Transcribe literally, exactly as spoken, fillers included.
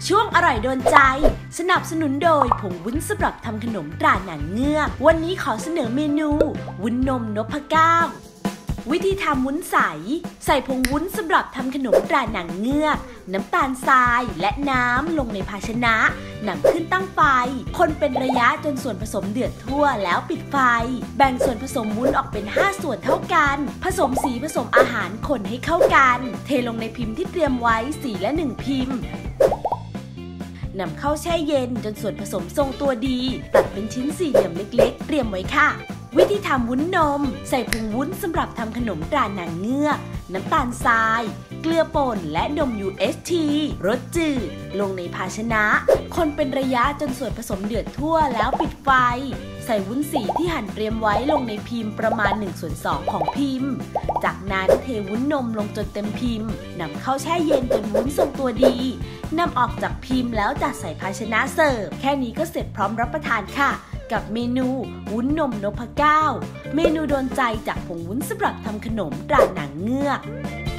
ช่วงอร่อยโดนใจสนับสนุนโดยผงวุ้นสำหรับทำขนมตราหนังเงือกวันนี้ขอเสนอเมนูวุ้นนมนพเก้าวิธีทำวุ้นใสใส่ผงวุ้นสำหรับทำขนมตราหนังเงือกน้ำตาลทรายและน้ำลงในภาชนะนำขึ้นตั้งไฟคนเป็นระยะจนส่วนผสมเดือดทั่วแล้วปิดไฟแบ่งส่วนผสมวุ้นออกเป็นห้าส่วนเท่ากันผสมสีผสมอาหารคนให้เข้ากันเทลงในพิมพ์ที่เตรียมไว้สีละหนึ่งพิมพ์นำเข้าแช่เย็นจนส่วนผสมทรงตัวดีตัดเป็นชิ้นสี่เหลี่ยมเล็กๆเตรียมไว้ค่ะวิธีทำวุ้นนมใส่ผงวุ้นสำหรับทำขนมตราหนังเงือกน้ำตาลทรายเกลือป่นและนม ยู เอช ที รสจืดลงในภาชนะคนเป็นระยะจนส่วนผสมเดือดทั่วแล้วปิดไฟใส่วุ้นสีที่หั่นเตรียมไว้ลงในพิมพ์ประมาณหนึ่งส่วนสองของพิมพ์จากนั้นเทวุ้นนมลงจนเต็มพิมพ์นำเข้าแช่เย็นจนวุ้นทรงตัวดีนำออกจากพิมพ์แล้วจัดใส่ภาชนะเสิร์ฟแค่นี้ก็เสร็จพร้อมรับประทานค่ะกับเมนูวุ้นนมนพเก้าเมนูโดนใจจากผงวุ้นสำหรับทำขนมตราหนังเงือก